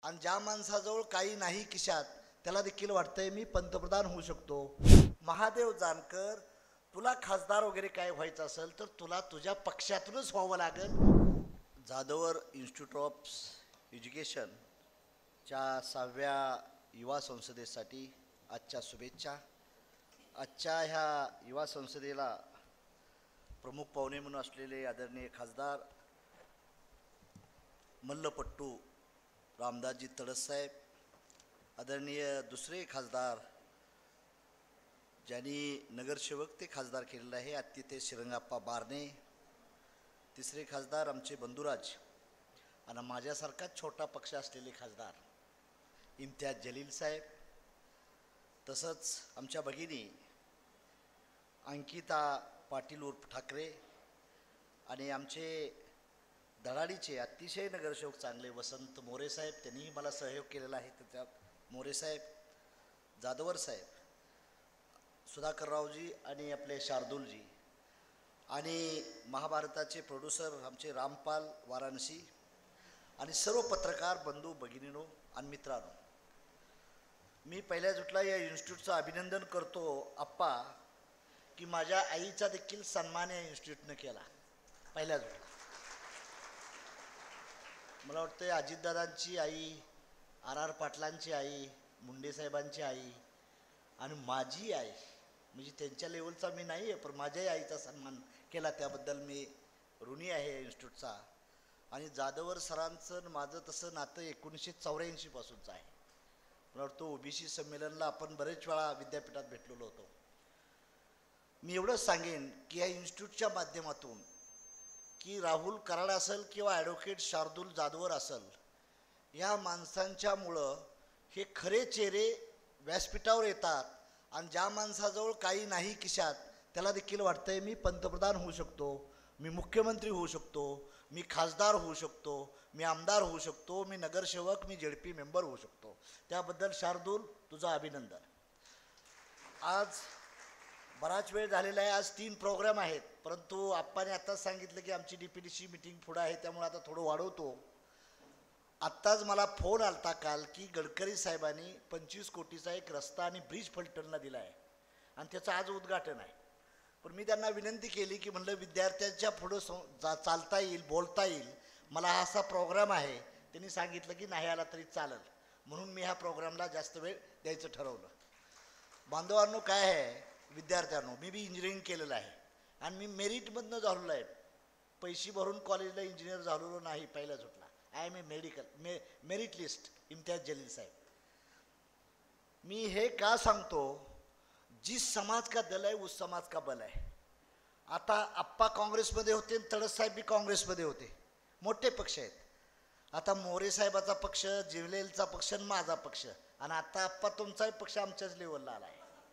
आणि ज्या माणसाजवळ काही नाही खिशात त्याला देखील वाटतंय मी पंतप्रधान होऊ शकतो. महादेव जानकर, तुला खासदार वगैरे काय व्हायचं असेल तर तुला तुझ्या पक्षातूनच व्हावं लागेल. जाधवर इन्स्टिट्यूट ऑफ एज्युकेशनच्या 6व्या युवा संसदेसाठी आजच्या शुभेच्छा. आजच्या ह्या युवा संसदेला प्रमुख पाहुणे म्हणून असलेले आदरणीय खासदार मल्लपट्टू रामदासजी तडससाहेब, आदरणीय दुसरे खासदार ज्यांनी नगरसेवक ते खासदार केलेलं आहे अतिथे श्रीरंगाप्पा बारणे, तिसरे खासदार आमचे बंधुराज आणि माझ्यासारखा छोटा पक्ष असलेले खासदार इम्तियाज जलील साहेब, तसंच आमच्या भगिनी अंकिता पाटील उर्फ ठाकरे आणि आमचे धडाडीचे अतिशय नगरसेवक चांगले वसंत मोरे साहेब, त्यांनीही मला सहयोग केलेला आहे. त्याच्यात मोरे साहेब, जाधवर साहेब, सुधाकररावजी आणि आपले शार्दूलजी आणि महाभारताचे प्रोड्युसर आमचे रामपाल वाराणसी आणि सर्व पत्रकार बंधू भगिनींनो आणि मित्रांनो, मी पहिल्या जुटला या इन्स्टिट्यूटचं अभिनंदन करतो आप्पा की माझ्या आईचा देखील सन्मान या इन्स्टिट्यूटनं केला. पहिल्या जुटला मला वाटतं अजितदादांची आई, आर पाटलांची आई, मुंडे साहेबांची आई आणि माझी आई, म्हणजे त्यांच्या लेवलचा मी नाही आहे पण माझ्याही आईचा सन्मान केला, त्याबद्दल मी ऋणी आहे या इन्स्टिट्यूटचा. आणि जाधवर सरांचं माझं तसं नातं 1984 पासूनचं आहे. मला वाटतं ओबीसी संमेलनला आपण बरेच वेळा विद्यापीठात भेटलेलो होतो. मी एवढंच सांगेन की या इन्स्टिट्यूटच्या माध्यमातून की राहुल कराड असेल किंवा ॲडव्होकेट शार्दूल जाधवर असेल, या माणसांच्यामुळं हे खरे चेहरे व्यासपीठावर येतात आणि ज्या माणसाजवळ काही नाही खिशात त्याला देखील वाटतंय मी पंतप्रधान होऊ शकतो, मी मुख्यमंत्री होऊ शकतो, मी खासदार होऊ शकतो, मी आमदार होऊ शकतो, मी नगरसेवक, मी जेडपी मेंबर होऊ शकतो. त्याबद्दल शार्दूल तुझं अभिनंदन. आज बराच वेळ झालेला आहे, आज 3 प्रोग्राम आहेत, परंतु आप्पाने आत्ताच सांगितलं की आमची DPDC मीटिंग पुढं आहे, त्यामुळे आता थोडं वाढवतो. आत्ताच मला फोन आलता काल की गडकरी साहेबांनी 25 कोटीचा एक रस्ता आणि ब्रिज फलटणला दिला आहे आणि त्याचं आज उद्घाटन आहे. पण मी त्यांना विनंती केली की म्हणलं विद्यार्थ्यांच्या पुढं चालता येईल, बोलता येईल, मला हा असा प्रोग्राम आहे. त्यांनी सांगितलं की नाही आला तरी चालेल, म्हणून मी ह्या प्रोग्रामला जास्त वेळ द्यायचं ठरवलं. बांधवांनो, काय आहे विद्यार्थ्यांनो, मी बी इंजिनिअरिंग केलेलं आहे आणि मी मेरिटमधनं झालेलो आहे. पैसे भरून कॉलेजला इंजिनियर झालेलो नाही पहिला सुटला. I am a merit list Imtiaz Jaleel साहेब. मी हे का सांगतो, जिस समाज का दल है उस समाज का बल है. आता आप्पा काँग्रेसमध्ये होते आणि तडस साहेब बी काँग्रेसमध्ये होते, मोठे पक्ष आहेत. आता मोरे साहेबाचा पक्ष, जिवलेलचा पक्ष आणि माझा पक्ष, आणि आता आप्पा तुमचाही पक्ष आमच्याच लेवलला आला आहे.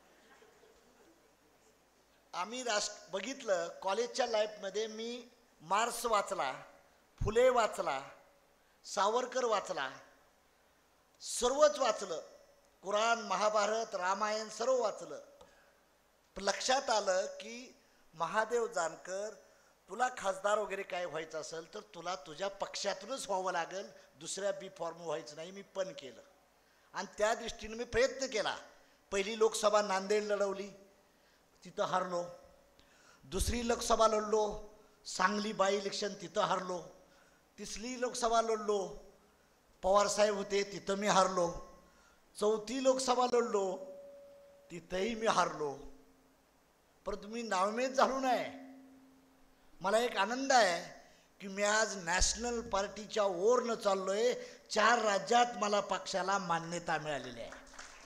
आम्ही बघितलं कॉलेजच्या लाईफमध्ये मी मार्क्स वाचला, फुले वाचला, सावरकर वाचला, सर्वच वाचलं, कुराण, महाभारत, रामायण सर्व वाचलं. लक्षात आलं की महादेव जानकर, तुला खासदार वगैरे काय व्हायचं असेल तर तुला तुझ्या पक्षातूनच व्हावं लागेल, दुसऱ्या बी फॉर्म व्हायचं नाही. मी पण केलं आणि त्या दृष्टीने मी प्रयत्न केला. पहिली लोकसभा नांदेड लढवली, तिथं हारलो. दुसरी लोकसभा लढलो, सांगली बाय इलेक्शन, तिथं हारलो. तिसरी लोकसभा लढलो, पवारसाहेब होते, तिथं मी हारलो. चौथी लोकसभा लढलो, तिथंही मी हारलो. परंतु मी नावमेद झालो नाही. मला एक आनंद आहे की मी आज नॅशनल पार्टीच्या ओरनं चाललोय. 4 राज्यात मला पक्षाला मान्यता मिळालेली आहे.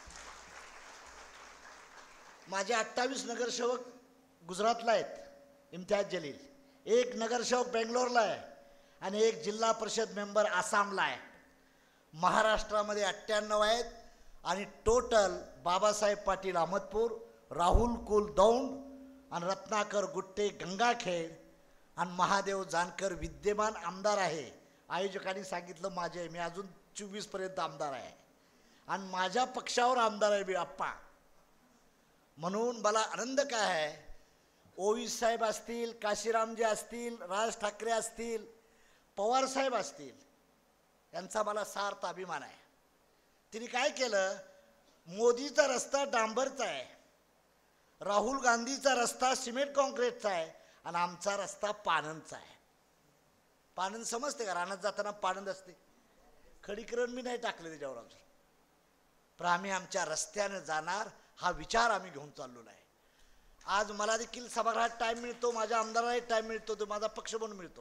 माझे 28 नगरसेवक गुजरातला आहेत, इम्तियाज जलील. 1 नगरसेवक बेंगलोरला आहे आणि 1 जिल्हा परिषद मेंबर आसामला आहे. महाराष्ट्रामध्ये 98 आहेत आणि टोटल बाबासाहेब पाटील अहमदपूर, राहुल कुल दौंड आणि रत्नाकर गुट्टे गंगाखेड आणि महादेव जानकर विद्यमान आमदार आहे. आयोजकांनी सांगितलं माझे, मी अजून 24पर्यंत आमदार आहे आणि माझ्या पक्षावर आमदार आहे मी आप्पा. म्हणून मला आनंद काय आहे, ओवी साहेब असतील, काशीरामजी असतील, राज ठाकरे असतील, पवार साहेब असतील, यांचा मला सार्थ अभिमान आहे. तिने काय केलं, मोदीचा रस्ता डांबरचा आहे, राहुल गांधीचा रस्ता सिमेंट कॉन्क्रीटचा आहे आणि आमचा रस्ता पाणंदचा आहे. पाणंद समजते का? रानात जाताना पाणंद असते, खडीकरण मी नाही टाकले त्याच्यावर अजून, पण आम्ही आमच्या रस्त्यानं जाणार हा विचार आम्ही घेऊन चाललेलो आहे. आज मला देखील सभागृहात टाईम मिळतो, माझ्या आमदारालाही टाईम मिळतो, तो माझा पक्ष म्हणून मिळतो.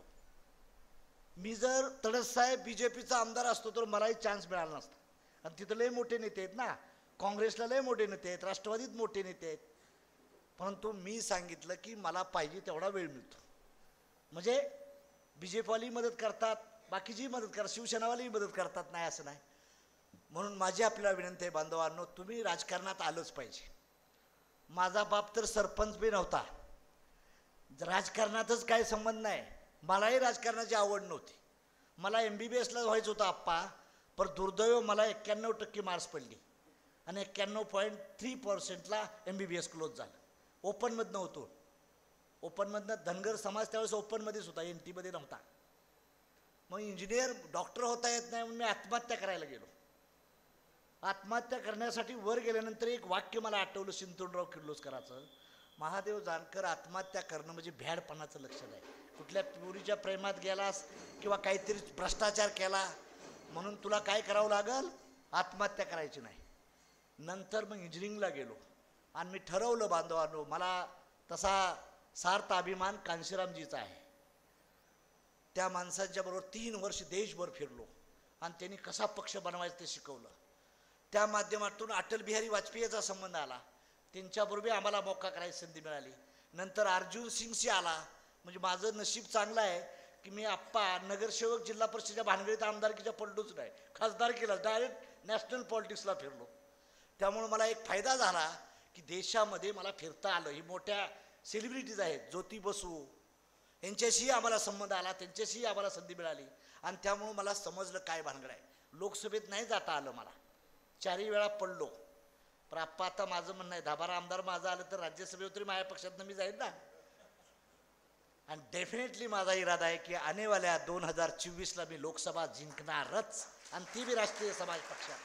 मी जर तडससाहेब BJPचा आमदार असतो तर मलाही चान्स मिळाला नसता. आणि तिथं लय मोठे नेते आहेत ना, काँग्रेसला लय मोठे नेते आहेत, राष्ट्रवादीत मोठे नेते आहेत. परंतु मी सांगितलं की मला पाहिजे तेवढा वेळ मिळतो. म्हणजे BJPवाली मदत करतात, बाकीची मदत करतात, शिवसेनावालीही मदत करतात, नाही असं नाही. म्हणून माझी आपल्याला विनंती आहे बांधवांनो, तुम्ही राजकारणात आलंच पाहिजे. माझा बाप तर सरपंच बी नव्हता, राजकारणातच काही संबंध नाही. मलाही राजकारणाची आवड नव्हती. मला MBBSला व्हायचं होतं आप्पा, पण दुर्दैव मला 91% मार्क्स पडली आणि 91.3%ला MBBS क्लोज झालं. ओपनमधनं होतो, ओपनमधनं धनगर समाज त्यावेळेस ओपनमध्येच होता, NT मध्ये नव्हता. मग इंजिनियर डॉक्टर होता येत नाही म्हणून मी आत्महत्या करायला गेलो. आत्महत्या करण्यासाठी वर गेल्यानंतर एक वाक्य मला आठवलं सिंधुराव किर्लोस्कराचं, महादेव जानकर, आत्महत्या करणं म्हणजे भ्याडपणाचं लक्षण आहे. कुठल्या पोरीच्या प्रेमात गेलास किंवा काहीतरी भ्रष्टाचार केला म्हणून तुला काय करावं लागल, आत्महत्या करायची नाही. नंतर मग इंजिनिअरिंगला गेलो आणि मी ठरवलं बांधवांनो, मला तसा सार्थ अभिमान कांशीरामजीचा आहे. त्या माणसाच्या बरोबर 3 वर्ष देशभर फिरलो आणि त्यांनी कसा पक्ष बनवायचं ते शिकवलं. त्या माध्यमातून अटल बिहारी वाजपेयीचा संबंध आला, त्यांच्याबरोबर आम्हाला मौका करायची संधी मिळाली. नंतर अर्जुन सिंगशी आला. म्हणजे माझं नशीब चांगलं आहे की मी आप्पा नगरसेवक जिल्हा परिषदेच्या भानगडीत आमदारकीच्या पडलोच नाही, खासदार केला, डायरेक्ट नॅशनल पॉलिटिक्सला फिरलो. त्यामुळे मला एक फायदा झाला की देशामध्ये मला फिरता आलं. ही मोठ्या सेलिब्रिटीज आहेत, ज्योती बसू यांच्याशीही आम्हाला संबंध आला, त्यांच्याशीही आम्हाला संधी मिळाली आणि त्यामुळे मला समजलं काय भानगड आहे. लोकसभेत नाही जाता आलं मला, 4 वेळा पडलो. पण आप्पा आता माझं म्हणणं आहे, 10-12 आमदार माझं आलं तर राज्यसभेवर तरी माझ्या पक्षातनं मी जाईन ना. आणि डेफिनेटली माझा इरादा आहे की आनेवाल्या 2024ला मी लोकसभा जिंकणारच आणि ती बी राष्ट्रीय समाज पक्षात.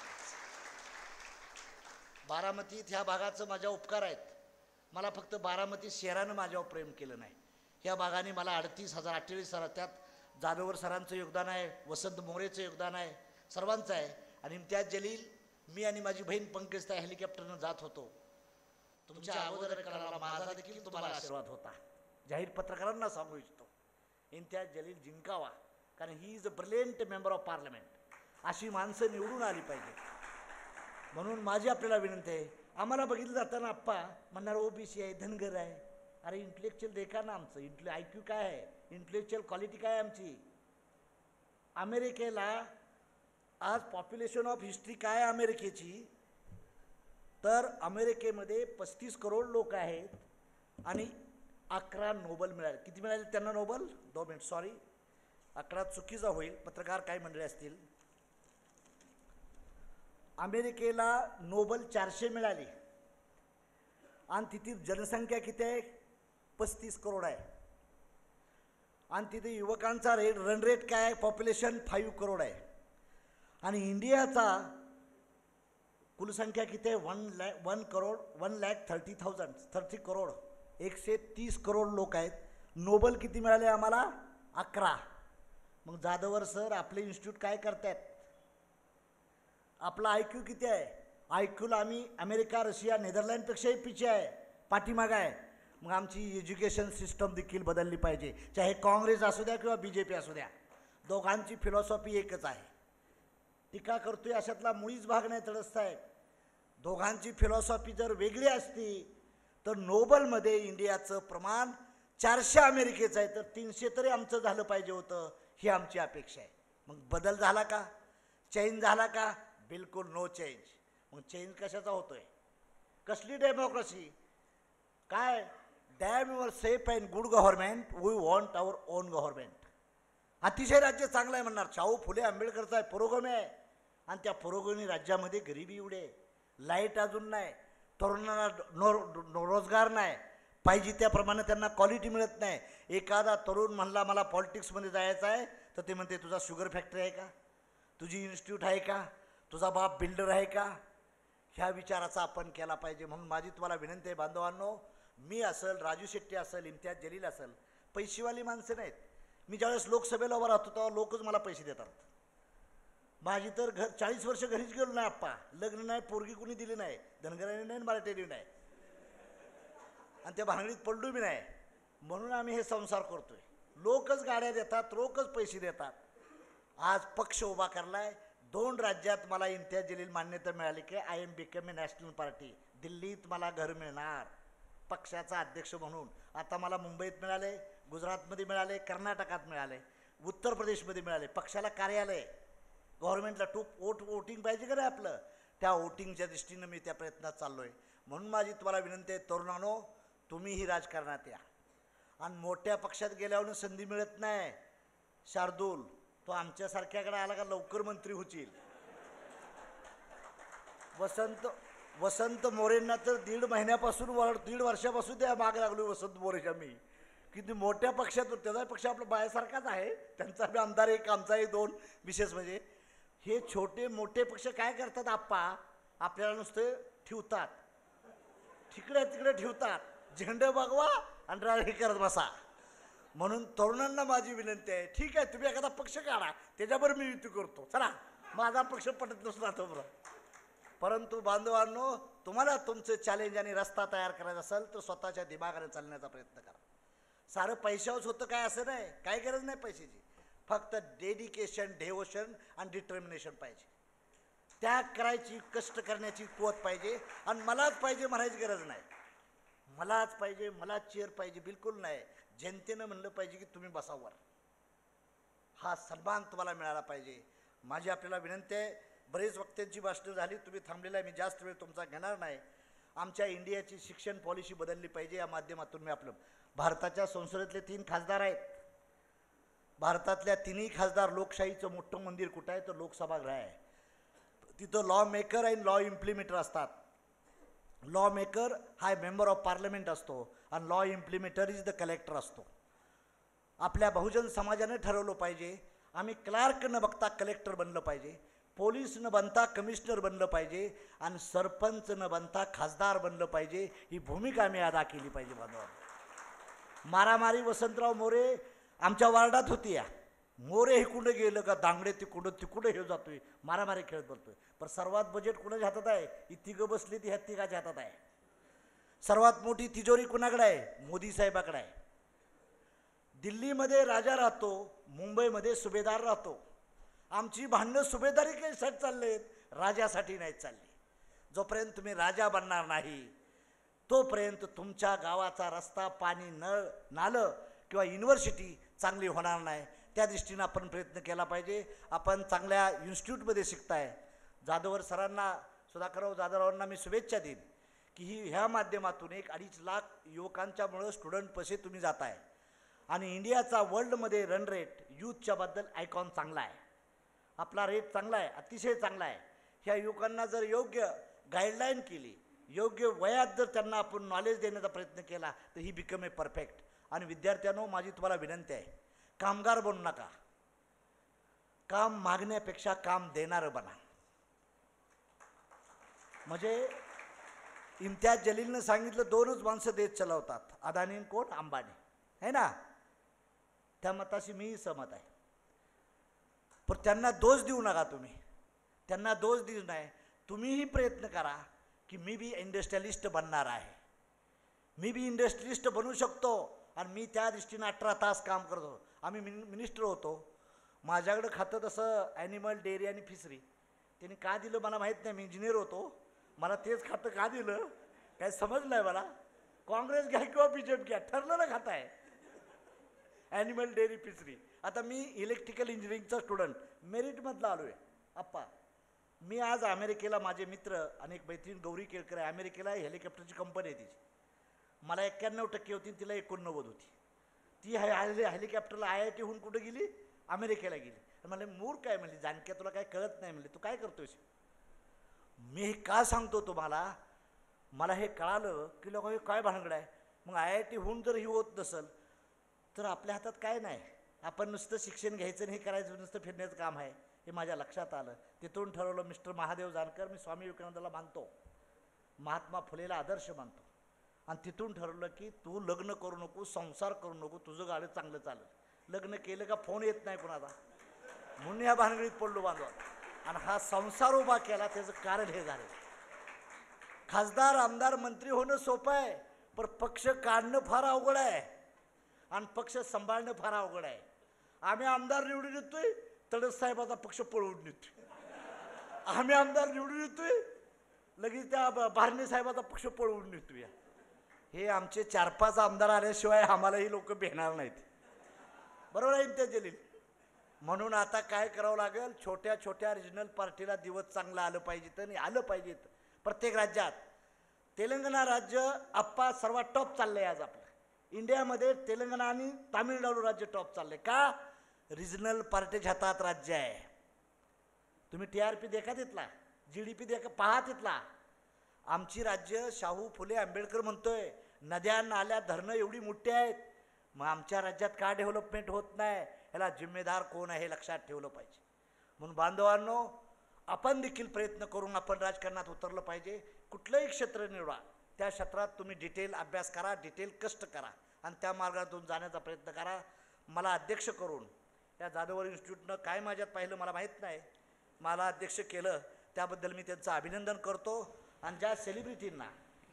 बारामतीत ह्या भागाचं माझ्या उपकार आहेत. मला फक्त बारामती शहरानं माझ्यावर प्रेम केलं नाही, ह्या भागाने मला 38,048 त्यात जानोवर सरांचं योगदान आहे, वसंत मोरेचं योगदान आहे, सर्वांचं आहे. आणि इम्तियाज जलील, मी आणि माझी बहीण पंकज त्या हेलिकॉप्टरनं जात होतो. तुमच्या अगोदर करायला माझा देखील तुम्हाला आशीर्वाद होता. जाहीर पत्रकारांना सांगू इच्छितो, इम्तियाज जलील जिंकावा, कारण he is a brilliant member of parliament. अशी माणसं निवडून आली पाहिजे. म्हणून माझी आपल्याला विनंती आहे, आम्हाला बघितलं जाताना आप्पा म्हणणार OBC आहे, धनगर आहे. अरे इंटेलेक्च्युअल देखा ना, आमचं IQ काय आहे, इंटेलेक्च्युअल क्वालिटी काय आहे आमची. अमेरिकेला आज पॉप्युलेशन ऑफ हिस्ट्री काय आहे अमेरिकेची, तर अमेरिकेमध्ये 35 करोड लोक आहेत आणि 11 नोबल मिळाले. किती मिळाले त्यांना नोबल? 2 मिनिट, सॉरी, 11 चुकीचा होईल, पत्रकार काही मंडळी असतील. अमेरिकेला नोबल 400 मिळाली आणि तिथे जनसंख्या किती आहे? 35 करोड आहे. आणि तिथे युवकांचा रन रेट काय आहे? पॉप्युलेशन 5 करोड आहे. आणि इंडियाचा कुलसंख्या किती आहे? 1,30,000 करोड, 130 करोड लोक आहेत. नोबल किती मिळाले आम्हाला? 11. मग जाधवर सर आपले इन्स्टिट्यूट काय करतात? आपला IQ किती आहे? IQला आम्ही अमेरिका, रशिया, नेदरलँडपेक्षाही पिछे आहे, पाठीमागं आहे. मग आमची एज्युकेशन सिस्टम देखील बदलली पाहिजे, चाहे काँग्रेस असू द्या किंवा BJP असू द्या. दोघांची फिलॉसॉफी एकच आहे. टीका करतोय अशातला मुळीच भाग नाही तडससाहेब. दोघांची फिलॉसॉफी जर वेगळी असती तर नोबलमध्ये इंडियाचं प्रमाण 400 अमेरिकेचं आहे, तर 300 तरी आमचं झालं पाहिजे होतं, ही आमची अपेक्षा आहे. मग बदल झाला का? चेंज झाला का? बिलकुल नो चेंज. मग चेंज कशाचा होतोय? कसली डेमोक्रेसी? काय? Damn your safe and good government, we want our own government. अतिशय राज्य चांगलं आहे म्हणणार. शाहू फुले आंबेडकरचा आहे, पुरोगमी आहे. आणि त्या पुरोगमी राज्यामध्ये गरिबी एवढी आहे, लाईट अजून नाही, तरुणांना रोजगार नाही, पाहिजे त्याप्रमाणे त्यांना क्वालिटी मिळत नाही. एखादा तरुण म्हणला मला पॉलिटिक्समध्ये जायचं आहे तर ते म्हणते तुझा शुगर फॅक्टरी आहे का? तुझी इन्स्टिट्यूट आहे का, तुझा बाप बिल्डर आहे का, ह्या विचाराचा आपण केला पाहिजे. म्हणून माझी तुम्हाला विनंती आहे बांधवांनो, मी असेल, राजू शेट्टी असेल, इम्तियाज जलील असेल, पैसेवाली माणसं नाहीत. मी ज्यावेळेस लोकसभेला उभा राहतो तेव्हा लोकच मला पैसे देतात. माझी तर 40 वर्ष घरीच गेलो नाही आप्पा, लग्न नाही, पोरगी कुणी दिली नाही, धनगराने नाही, मराठ्याने नाही, आणि त्या भानगडीत पडलो बी नाही. म्हणून आम्ही हे संसार करतोय. लोकच गाड्या देतात, लोकच पैसे देतात. आज पक्ष उभा करलाय. 2 राज्यात मला इम्तियाज जलील मान्यता मिळाली की I am become a national party. दिल्लीत मला घर मिळणार पक्षाचा अध्यक्ष म्हणून. आता मला मुंबईत मिळाले, गुजरातमध्ये मिळाले, कर्नाटकात मिळाले, उत्तर प्रदेशमध्ये मिळाले. पक्षाला कार्यालय, गव्हर्नमेंटला वोटिंग पाहिजे का नाही आपलं, त्या वोटिंगच्या दृष्टीनं मी त्या प्रयत्नात चाललो आहे. म्हणून माझी तुम्हाला विनंती आहे, तरुणांनो तुम्हीही राजकारणात या. आणि मोठ्या पक्षात गेल्यावर संधी मिळत नाही. शार्दूल तो आमच्यासारख्याकडे आला का लवकर मंत्री होतील. वसंत मोरेंना तर 1.5 वर्षापासून त्या माग लागलो वसंत मोरेच्या मी, किती मोठ्या पक्षात. त्याचा पक्ष आपला बायासारखाच आहे, त्यांचा बी आमदार एक, आमचाही 2. विशेष म्हणजे हे छोटे मोठे पक्ष काय करतात आप्पा, आपल्याला नुसते ठेवतात, तिकडे तिकडे ठेवतात, झेंडे बघवा आणि हे करत बसा. म्हणून तरुणांना माझी विनंती आहे, ठीक आहे तुम्ही एखादा पक्ष काढा, त्याच्यावर मी युती करतो, चला माझा पक्ष पटत नसला तर बरं. परंतु बांधवांनो, तुम्हाला तुमचं चॅलेंज आणि रस्ता तयार करायचा असेल तर स्वतःच्या दिमागाने चालण्याचा प्रयत्न करा. सारं पैशावरच होतं काय असं नाही, काही गरज नाही पैशाची. फक्त डेडिकेशन, डेवोशन आणि डिटर्मिनेशन पाहिजे. त्याग करायची, कष्ट करण्याची कुवत पाहिजे. आणि मलाच पाहिजे म्हणायची गरज नाही. मलाच पाहिजे, मलाच चेअर पाहिजे बिलकुल नाही. जनतेनं म्हणलं पाहिजे की तुम्ही बसावर, हा सन्मान तुम्हाला मिळाला पाहिजे. माझी आपल्याला विनंती आहे. बरेच वक्त्यांची भाषणं झाली, तुम्ही थांबलेला आहे, मी जास्त वेळ तुमचा घेणार नाही. आमच्या इंडियाची शिक्षण पॉलिसी बदलली पाहिजे. या माध्यमातून मी आपलं, भारताच्या संसदेतले 3 खासदार आहेत. भारतातल्या 3ही खासदार, लोकशाहीचं मोठं मंदिर कुठं आहे तर लोकसभागृह आहे. तिथं लॉ मेकर आणि लॉ इम्प्लिमेंटर असतात. लॉ मेकर हा मेंबर ऑफ पार्लमेंट असतो आणि law implementer is the collector असतो. आपल्या बहुजन समाजाने ठरवलं पाहिजे, आम्ही क्लार्क न बघता कलेक्टर बनलं पाहिजे, पोलीस न बनता कमिशनर बनलं पाहिजे, आणि सरपंच न बनता खासदार बनलं पाहिजे. ही भूमिका आम्ही अदा केली पाहिजे. बांधवांनो, मारामारी वसंतराव मोरे आमच्या वार्डात होती. या मोरे हे कुठं गेलं का दांगडे तिकुडं हे जातोय, मारामारी खेळत बोलतोय. पण सर्वात बजेट कुणाच्या हातात आहे, ही तिघं बसली ती ह्या तिघाच्या हातात आहे. सर्वात मोठी तिजोरी कुणाकडे आहे, मोदी साहेबाकडे आहे. दिल्लीमध्ये राजा राहतो, मुंबईमध्ये सुभेदार राहतो. आमची भांडणं सुभेदारी काही चाललेत, राजासाठी नाही चालली. जोपर्यंत तुम्ही राजा बनणार नाही तोपर्यंत तुमच्या गावाचा रस्ता, पाणी, नळ, नालं किंवा युनिव्हर्सिटी चांगली होणार नाही. त्या दृष्टीनं आपण प्रयत्न केला पाहिजे. आपण चांगल्या इन्स्टिट्यूटमध्ये शिकताय. जाधवर सरांना, सुधाकरराव जाधवरावांना मी शुभेच्छा देईन की ह्या माध्यमातून 1-2.5 लाख युवकांच्यामुळं स्टुडंट पैसे तुम्ही जाताय. आणि इंडियाचा वर्ल्डमध्ये रन रेट यूथच्या बद्दल आयकॉन चांगला आहे. आपला रेट चांगला आहे, अतिशय चांगला आहे. ह्या युवकांना जर योग्य गाईडलाईन केली, योग्य वयात जर त्यांना आपण नॉलेज देण्याचा प्रयत्न केला तर ही बिकम ए परफेक्ट. आणि विद्यार्थ्यांनो, माझी तुम्हाला विनंती आहे, कामगार बनू नका. काम मागण्यापेक्षा काम देणारं बना. म्हणजे इम्तियाज जलीलनं सांगितलं 2च माणसं देश चालवतात, अदानी आणि कोण, अंबानी, है ना. त्या मताशी मीही सहमत आहे. पण त्यांना दोष देऊ नका. तुम्ही त्यांना दोष देऊ नये. तुम्हीही प्रयत्न करा की मी बी इंडस्ट्रियलिस्ट बनणार आहे. मी बी इंडस्ट्रियलिस्ट बनू शकतो. आणि मी त्या दृष्टीनं 18 तास काम करतो. आम्ही मिनिस्टर होतो, माझ्याकडं खातं तसं ॲनिमल डेअरी आणि फिशरी. त्यांनी का दिलं मला माहीत नाही. मी इंजिनियर होतो, मला तेच खातं का दिलं काय समजलं नाही मला. काँग्रेस घ्या किंवा BJP घ्या, ठरलं ना खातं आहे ॲनिमल डेअरी फिशरी. आता मी इलेक्ट्रिकल इंजिनिअरिंगचा स्टुडंट मेरिटमधला आलो आहे आप्पा. मी आज अमेरिकेला, माझे मित्र अनेक मैत्रीण गौरी केळकर आहे, अमेरिकेला हेलिकॉप्टरची कंपनी आहे तिची. मला 91% होती, तिला 89 होती. ती हेलिकॉप्टरला IIT होऊन कुठं गेली, अमेरिकेला गेली. मला मूर्ख काय म्हणली, जानक्या तुला काय कळत नाही म्हणले, तू काय करतोयस. मी हे का सांगतो तुम्हाला, मला हे कळालं की लोक हे काय भानगड आहे. मग IIT होऊन जर ही होत नसेल तर आपल्या हातात काय नाही. आपण नुसतं शिक्षण घ्यायचं आणि हे करायचं, नुसतं फिरण्याचं काम आहे. हे माझ्या लक्षात आलं. तिथून ठरवलं मिस्टर महादेव जानकर, मी स्वामी विवेकानंदाला मानतो, महात्मा फुलेला आदर्श मानतो, आणि तिथून ठरवलं की तू लग्न करू नको, संसार करू नको, तुझं गाडं चांगलं चालेल. लग्न केलं का फोन येत नाही कुणाचा, म्हणून या भानगडीत पडलो बांधवा. आणि हा संसार उभा केला, त्याचं कारण हे झालं. खासदार आमदार मंत्री होणं सोपं आहे, पण पक्ष काढणं फार अवघड आहे आणि पक्ष सांभाळणं फार अवघड आहे. आम्ही आमदार निवडून येतोय, तडस साहेबाचा पक्ष पळवून येतोय. आम्ही आमदार निवडून येतोय, लगेच त्या भारणे साहेबाचा पक्ष पळवून येतोय. हे आमचे 4-5 आमदार आल्याशिवाय आम्हालाही लोक भेटणार नाहीत. बरोबर आहे इम्तियाज जलील. म्हणून आता काय करावं लागेल, छोट्या छोट्या रिजनल पार्टीला दिवस चांगलं आलं पाहिजे आणि आलं पाहिजेत. प्रत्येक राज्यात तेलंगणा राज्य आप्पा सर्वात टॉप चाललंय आज आपलं इंडियामध्ये. तेलंगणा आणि तामिळनाडू राज्य टॉप चाललंय का, रिजनल पार्टीच्या हातात राज्य आहे. तुम्ही TRP देखा तिथला, GDP देखा पहा तिथला. आमची राज्य शाहू फुले आंबेडकर म्हणतोय नद्या नाल्या धरणं एवढी मोठी आहेत, मग आमच्या राज्यात का डेव्हलपमेंट होत नाही, याला जिम्मेदार कोण आहे हे लक्षात ठेवलं पाहिजे. म्हणून बांधवांनो, आपण देखील प्रयत्न करून आपण राजकारणात उतरलं पाहिजे. कुठलंही क्षेत्र निवडा, त्या क्षेत्रात तुम्ही डिटेल अभ्यास करा, डिटेल कष्ट करा आणि त्या मार्गातून जाण्याचा प्रयत्न करा. मला अध्यक्ष करून या जाधवर इन्स्टिट्यूटनं काय माझ्यात पाहिलं मला माहीत नाही, मला अध्यक्ष केलं त्याबद्दल मी त्यांचं अभिनंदन करतो. आणि ज्या सेलिब्रिटींना,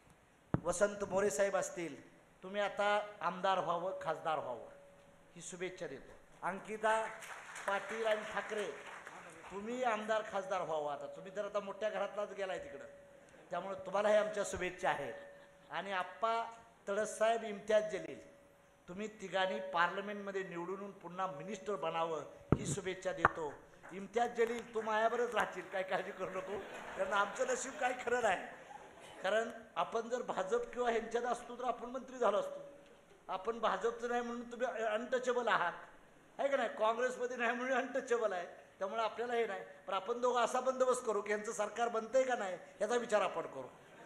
वसंत मोरे साहेब असतील, तुम्ही आता आमदार व्हावं, खासदार व्हावं ही शुभेच्छा देतो. अंकिता पाटील आणि ठाकरे, तुम्ही आमदार खासदार व्हावं. आता तुम्ही तर आता मोठ्या घरातलाच गेलाय तिकडं, त्यामुळे तुम्हालाही आमच्या शुभेच्छा आहेत. आणि आप्पा तडससाहेब, इम्तियाज जलील, तुम्ही तिघांनी पार्लमेंटमध्ये निवडून पुन्हा मिनिस्टर बनावं ही शुभेच्छा देतो. इम्तियाज जलील, तू मायावरच राहशील, काय काळजी करू नको, कारण आमचं नशीब काय खरं नाही. कारण आपण जर भाजप किंवा ह्यांच्यात असतो तर आपण मंत्री झालो असतो. आपण भाजपचं नाही म्हणून तुम्ही अनटचेबल आहात, आहे का नाही, काँग्रेसमध्ये नाही म्हणून अनटचेबल आहे, त्यामुळे आपल्याला हे नाही. पण आपण दोघं असा बंदोबस्त करू की यांचं सरकार बनतंय का नाही याचा विचार आपण करू.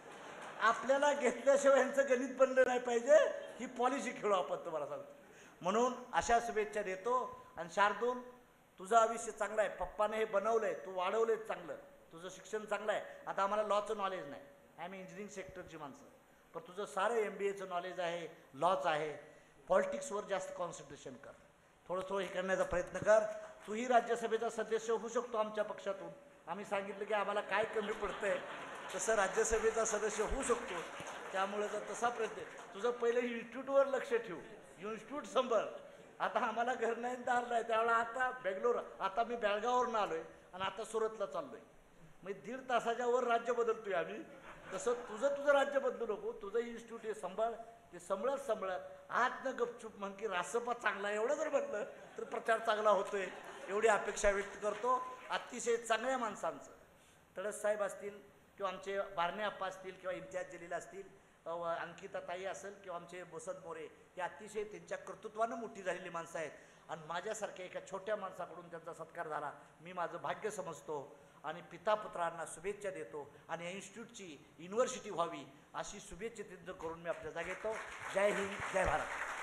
आपल्याला घेतल्याशिवाय यांचं गणित बनलं नाही पाहिजे, ही पॉलिसी खेळू आपण, तुम्हाला सांगतो. म्हणून अशा शुभेच्छा देतो. आणि शार्दूल, तुझं आयुष्य चांगलं आहे, पप्पाने हे बनवलं आहे, तू वाढवलं आहे चांगलं, तुझं शिक्षण चांगलं आहे. आता आम्हाला लॉचं नॉलेज नाही, आम्ही इंजिनिअरिंग सेक्टरची माणसं, पण तुझं सारं MBAचं नॉलेज आहे, लॉचं आहे. पॉलिटिक्सवर जास्त कॉन्सन्ट्रेशन कर, थोडं हे करण्याचा प्रयत्न कर. तूही राज्यसभेचा सदस्य होऊ शकतो आमच्या पक्षातून. आम्ही सांगितलं की आम्हाला काय कमी पडतंय, तसं राज्यसभेचा सदस्य होऊ शकतो. त्यामुळे जर तसा प्रयत्न, तुझं पहिलं इन्स्टिट्यूटवर लक्ष ठेवू, इन्स्टिट्यूट संभाळ. आता आम्हाला घर नाही दार नाही, त्यावेळेला आता बेंगलोर, आता मी बेळगाववरून आलो आहे आणि आता सुरतला चाललो आहे. मग 1.5 तासाच्या वर राज्य बदलतोय आम्ही. तसं तुझं राज्य बदलू नको, तुझं इन्स्टिट्यूट हे सांभाळ. ते सांभाळत आत न गपचूप म्हण की रासपा चांगला, एवढं जर म्हटलं तर प्रचार चांगला होतोय, एवढी अपेक्षा व्यक्त करतो. अतिशय चांगल्या माणसांचं, तडस साहेब असतील किंवा आमचे बारणे आप्पा असतील किंवा इम्तियाज जलील असतील, अंकिता ताई असेल किंवा आमचे वसंत मोरे, हे अतिशय त्यांच्या कर्तृत्वानं मोठी झालेली माणसं आहेत. आणि माझ्यासारख्या एका छोट्या माणसाकडून त्यांचा सत्कार झाला, मी माझं भाग्य समजतो आणि पिता पुत्रांना शुभेच्छा देतो. आणि या इन्स्टिट्यूटची युनिव्हर्सिटी व्हावी अशी शुभेच्छा करून मी आपल्या जागा घेतो. जय हिंद, जय भारत.